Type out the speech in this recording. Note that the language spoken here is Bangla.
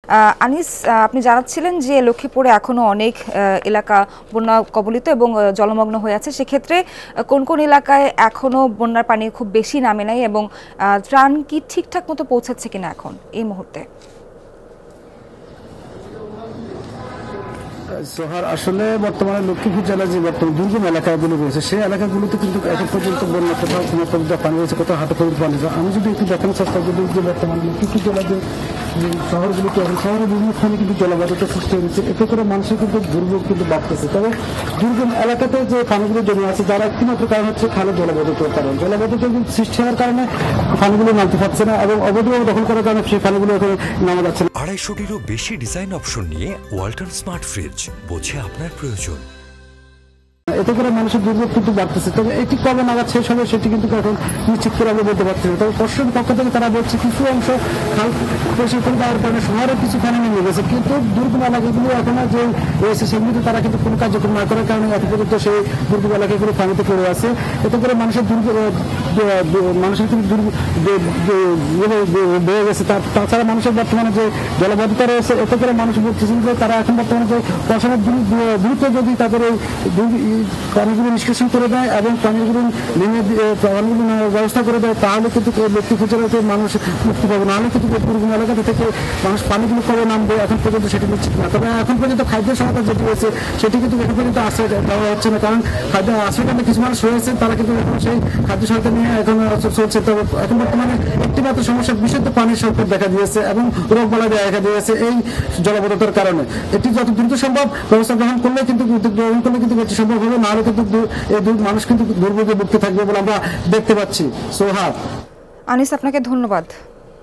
আনিস, আপনি জানাচ্ছিলেন যে লক্ষ্মীপুরে এখনো অনেক এলাকা বন্যা কবলিত এবং জলমগ্ন হয়ে আছে। সেক্ষেত্রে কোন কোন এলাকায় এখনো বন্যার পানি খুব বেশি নামে নাই এবং ত্রাণ কি ঠিকঠাক মতো পৌঁছাচ্ছে কিনা এখন এই মুহূর্তে? সোহার, আসলে বর্তমানে লক্ষ্মীপুর জেলার যে বর্তমান দুর্গম এলাকাগুলো রয়েছে সেই এলাকাগুলোতে কিন্তু এখন পর্যন্ত বন্যা কোথাও কোনো পর্যন্ত পানি রয়েছে, কোথাও হাঁটু পর্যন্ত পানি রয়েছে। আমি যদি একটু দেখানোর চেষ্টা করি যে বর্তমানে লক্ষ্মীপুর জেলার যে শহরগুলোতে এখন শহরের বিভিন্ন স্থানে কিন্তু জলাবদ্ধতা সৃষ্টি হয়েছে, এতে করে মানুষের কিন্তু দুর্ভোগ কিন্তু বাড়তেছে। তবে দুর্গম এলাকাতে যে পানিগুলো জমে আছে যারা একটিমাত্র কারণ হচ্ছে খালে জলাবদ্ধতার কারণ। জলাবদ্ধতা সৃষ্টি হওয়ার কারণে পানিগুলো নামতে পারছে না এবং অবৈধভাবে দখল করার কারণে সেই পানিগুলো এখানে নামা যাচ্ছে না। 250-টিরও বেশি ডিজাইন অপশন নিয়ে ওয়ালটন স্মার্ট ফ্রিজ, বোঝে আপনার প্রয়োজন। এতে করে মানুষের দুর্ভোগ কিন্তু বাড়তেছে। তবে এটি কবে নাগাদ শেষ হবে সেটি কিন্তু এখন নিশ্চিত করে আমরা বলতে পারছি না। তবে প্রশাসনের পক্ষ থেকে তারা বলছে কিছু অংশ খাল পরিষ্কার করে দেওয়ার কারণে শহরের কিছু পানি নেমে গেছে, কিন্তু দুর্গম এলাকাগুলো এখনো যে রয়েছে সেগুলিতে তারা কিন্তু কোনো কার্যক্রম না করার কারণে এত পর্যন্ত সেই দুর্গম এলাকাগুলো পানিতে পড়ে আছে। এতে করে মানুষের কিন্তু বেড়ে গেছে। তাছাড়া মানুষের বর্তমানে যে জলবদ্ধতা রয়েছে, এতে করে মানুষ বলতেছেন যে তারা এখন বর্তমানে যে প্রশাসনের দ্রুত যদি তাদের পানিগুলো নিষ্কাশন করে দেয় এবং পানিগুলো নেওয়ার ব্যবস্থা করে দেয়, তাহলে কিন্তু লক্ষ্মীপুর জেলাতে মানুষ মুক্তি পাবে। নাহলে কিন্তু দুর্গম এলাকা থেকে মানুষ পানিগুলো কবে নামবে এখন পর্যন্ত সেটি নিশ্চিত না। তবে এখন পর্যন্ত খাদ্য সহায়তা যেটি রয়েছে সেটি কিন্তু এখন পর্যন্ত আশ্রয় দেওয়া হচ্ছে না, কারণ খাদ্য আশ্রয় কেন্দ্রে কিছু মানুষ রয়েছে তারা কিন্তু এখন সেই খাদ্য সহায়তা নিয়ে এখন চলছে। তবে এখন বর্তমানে একটি মাত্র সমস্যা, বিশুদ্ধ পানির সংকট দেখা দিয়েছে এবং রোগবালাই দেখা দিয়েছে এই জলাবদ্ধতার কারণে। এটি যত দ্রুত সম্ভব ব্যবস্থা গ্রহণ করলে কিন্তু সম্ভব হবে, না হলে কিন্তু মানুষ কিন্তু দুর্ভোগে ভুগতে থাকবে বলে আমরা দেখতে পাচ্ছি। সোহা, আনিস, আপনাকে ধন্যবাদ।